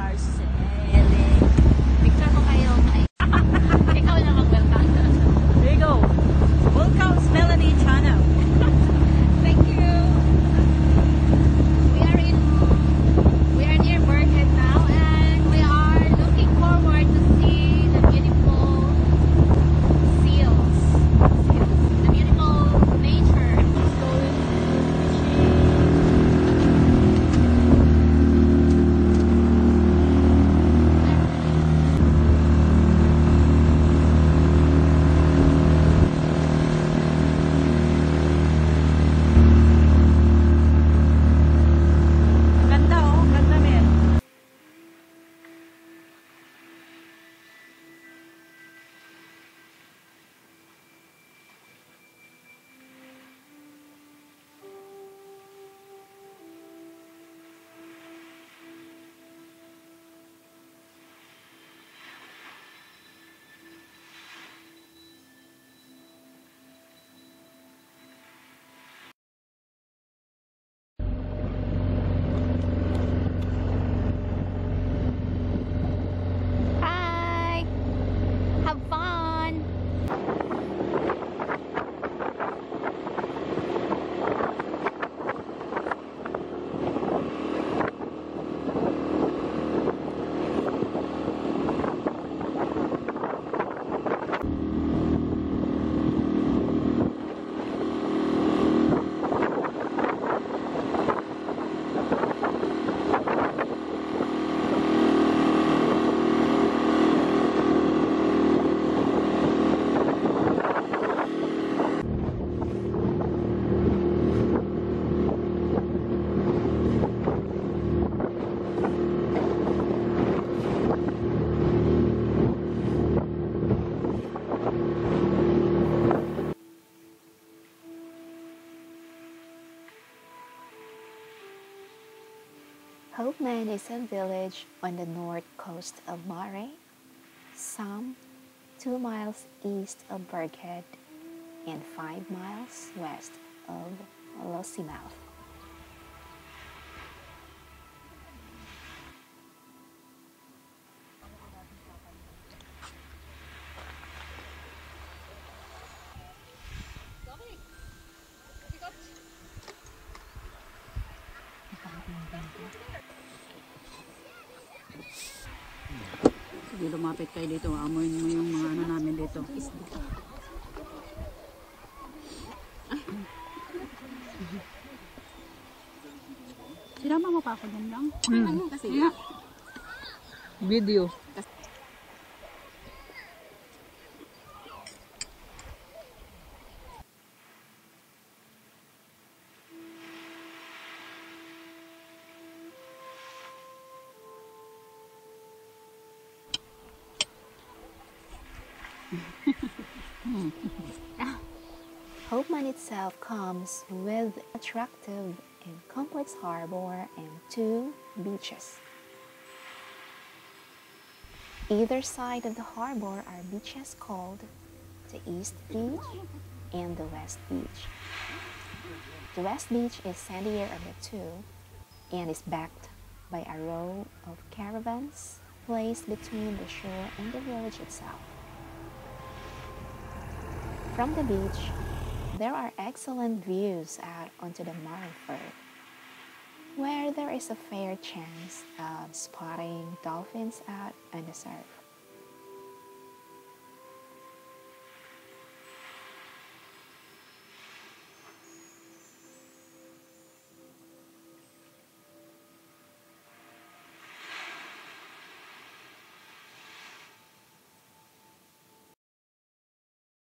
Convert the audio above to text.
are sailing. Picture ko kayo. Ikaw na mag-welcome. There you go. Welcome, Melanie Channel. Thank you. We are near Burkhead now, and we are looking forward to see the beautiful seals. The beautiful nature. Ganda oh, ganda men. Hi! Have fun! Hopeman is a village on the north coast of Moray, some 2 miles east of Burkhead and 5 miles west of Lossiemouth. Sige, lumapit kayo dito. Amoyin mo yung mga ano namin dito. Sinama mo pa ako dyan lang? Kasi Video. Hopeman itself comes with attractive and complex harbor and 2 beaches. Either side of the harbor are beaches called the East Beach and the West Beach. The West Beach is sandier of the two and is backed by a row of caravans placed between the shore and the village itself. From the beach, there are excellent views out onto the Moray Firth, where there is a fair chance of spotting dolphins out on the surf.